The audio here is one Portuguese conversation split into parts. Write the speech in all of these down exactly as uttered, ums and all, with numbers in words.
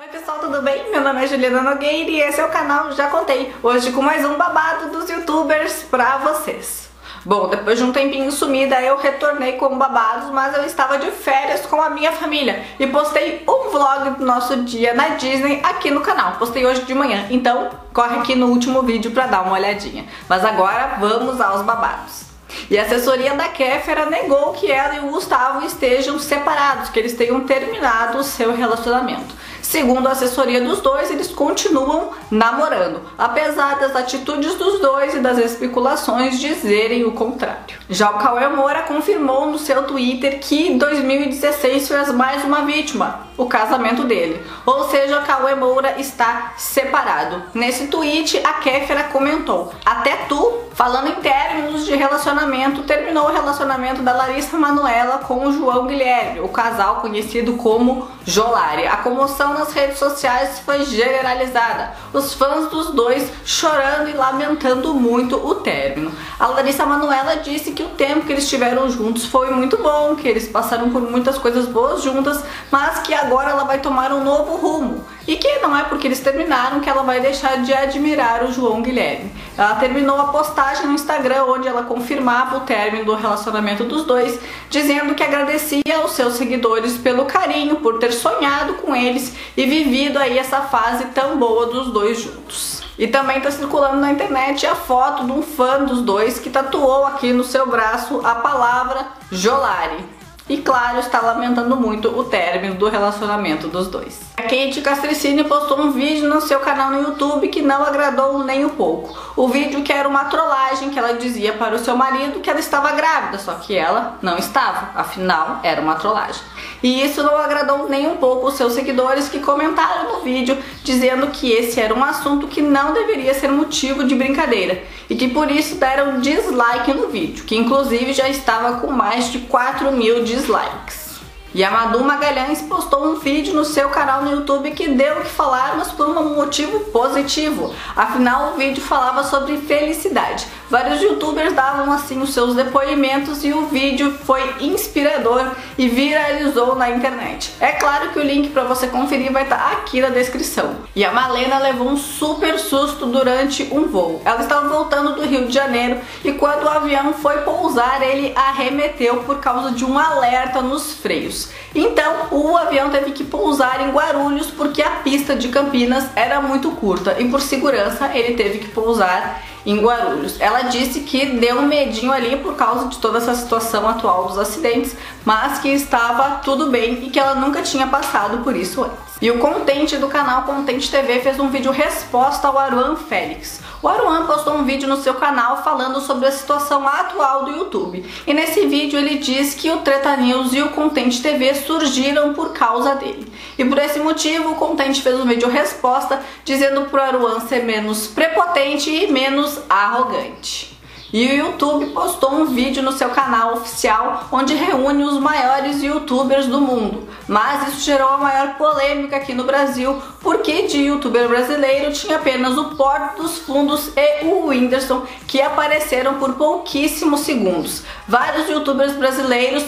Oi pessoal, tudo bem? Meu nome é Juliana Nogueira e esse é o canal Já Contei. Hoje com mais um babado dos youtubers pra vocês. Bom, depois de um tempinho sumida eu retornei com babados, mas eu estava de férias com a minha família e postei um vlog do nosso dia na Disney aqui no canal. Postei hoje de manhã, então corre aqui no último vídeo pra dar uma olhadinha. Mas agora vamos aos babados. E a assessoria da Kéfera negou que ela e o Gustavo estejam separados, que eles tenham terminado o seu relacionamento. Segundo a assessoria dos dois, eles continuam namorando, apesar das atitudes dos dois e das especulações dizerem o contrário. Já o Cauê Moura confirmou no seu Twitter que dois mil e dezesseis fez mais uma vítima, o casamento dele. Ou seja, o Cauê Moura está separado. Nesse tweet, a Kéfera comentou: até tu, falando em términos de relacionamento, terminou o relacionamento da Larissa Manoela com o João Guilherme, o casal conhecido como Jolari. A comoção nas redes sociais foi generalizada, os fãs dos dois chorando e lamentando muito o término. A Larissa Manoela disse que o tempo que eles tiveram juntos foi muito bom, que eles passaram por muitas coisas boas juntas, mas que agora ela vai tomar um novo rumo. E que não é porque eles terminaram que ela vai deixar de admirar o João Guilherme. Ela terminou a postagem no Instagram onde ela confirmava o término do relacionamento dos dois, dizendo que agradecia aos seus seguidores pelo carinho, por ter sonhado com eles e vivido aí essa fase tão boa dos dois juntos. E também está circulando na internet a foto de um fã dos dois que tatuou aqui no seu braço a palavra Jolari. E claro, está lamentando muito o término do relacionamento dos dois. A Kate Castricini postou um vídeo no seu canal no YouTube que não agradou nem um pouco. O vídeo que era uma trollagem, que ela dizia para o seu marido que ela estava grávida, só que ela não estava, afinal era uma trollagem. E isso não agradou nem um pouco os seus seguidores, que comentaram no vídeo dizendo que esse era um assunto que não deveria ser motivo de brincadeira e que por isso deram dislike no vídeo, que inclusive já estava com mais de quatro mil dislikes. E a Madu Magalhães postou um vídeo no seu canal no YouTube que deu o que falar, mas por um motivo positivo. Afinal, o vídeo falava sobre felicidade. Vários youtubers davam assim os seus depoimentos e o vídeo foi inspirador e viralizou na internet. É claro que o link para você conferir vai estar aqui na descrição. E a Malena levou um super susto durante um voo. Ela estava voltando do Rio de Janeiro e quando o avião foi pousar, ele arremeteu por causa de um alerta nos freios. Então o avião teve que pousar em Guarulhos porque a pista de Campinas era muito curta e por segurança ele teve que pousar em Guarulhos. Ela disse que deu um medinho ali por causa de toda essa situação atual dos acidentes, mas que estava tudo bem e que ela nunca tinha passado por isso antes. E o Contente do canal Contente T V fez um vídeo resposta ao Aruan Félix. O Aruan postou um vídeo no seu canal falando sobre a situação atual do YouTube. E nesse vídeo ele diz que o Treta News e o Contente T V surgiram por causa dele. E por esse motivo o Contente fez um vídeo resposta dizendo pro Aruan ser menos prepotente e menos arrogante. E o YouTube postou um vídeo no seu canal oficial onde reúne os maiores youtubers do mundo. Mas isso gerou a maior polêmica aqui no Brasil, porque de youtuber brasileiro tinha apenas o Porto dos Fundos e o Whindersson, que apareceram por pouquíssimos segundos. Vários youtubers brasileiros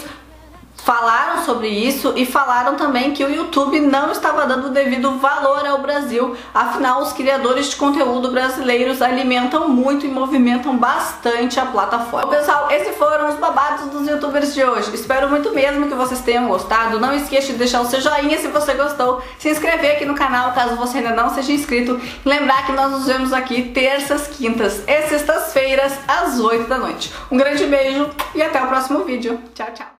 falaram sobre isso e falaram também que o YouTube não estava dando o devido valor ao Brasil, afinal os criadores de conteúdo brasileiros alimentam muito e movimentam bastante a plataforma. Bom, pessoal, esses foram os babados dos youtubers de hoje. Espero muito mesmo que vocês tenham gostado. Não esqueça de deixar o seu joinha se você gostou, se inscrever aqui no canal caso você ainda não seja inscrito e lembrar que nós nos vemos aqui terças, quintas e sextas-feiras às oito da noite. Um grande beijo e até o próximo vídeo. Tchau, tchau!